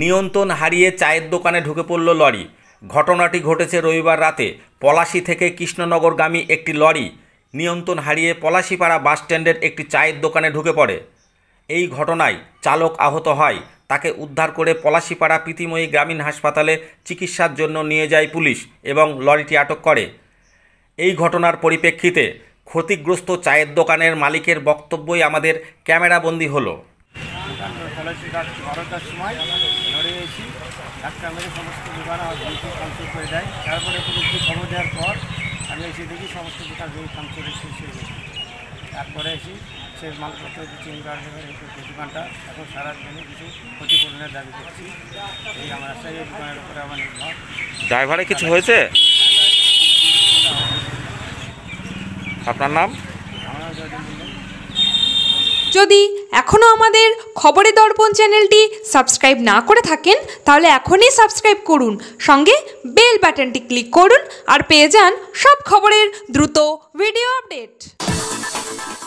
নিয়ন্ত্রণ হারিয়ে চায়ের দোকানে ঢুকে পড়ল লরি। ঘটনাটি ঘটেছে রবিবার রাতে। পলাশী থেকে কৃষ্ণনগরগামী একটি লরি নিয়ন্ত্রণ হারিয়ে পলাশীপাড়া বাসস্ট্যান্ডের একটি চায়ের দোকানে ঢুকে পড়ে। এই ঘটনায় চালক আহত হয়। তাকে উদ্ধার করে পলাশীপাড়া প্রীতিময়ী গ্রামীণ হাসপাতালে চিকিৎসার জন্য নিয়ে যায় পুলিশ এবং লরিটি আটক করে। এই ঘটনার পরিপ্রেক্ষিতে ক্ষতিগ্রস্ত চায়ের দোকানের মালিকের বক্তব্যই আমাদের ক্যামেরাবন্দি হলো। পলাশী রাত 12টার সময় ধরে এসি ধাক্কা মেরে সমস্ত দোকান ভাঙচুর করে দেয়। তারপরে পুলিশকে খবর দেওয়ার পর আমি এসে দেখি সমস্ত দোকান ভাঙচুর শেষ হয়ে গেছে। তারপরে এসে সে মালপত্র দোকানটা এখন সারার জন্য কিছু ক্ষতিপূরণের দাবি করছি। এই আমার রাস্তায় এই দোকানের উপরে আমার নির্ভর। ড্রাইভারের কিছু হয়েছে? আপনার নাম? যদি এখনও আমাদের খবরের দর্পণ চ্যানেলটি সাবস্ক্রাইব না করে থাকেন তাহলে এখনই সাবস্ক্রাইব করুন, সঙ্গে বেল বাটনটি ক্লিক করুন আর পেয়ে যান সব খবরের দ্রুত ভিডিও আপডেট।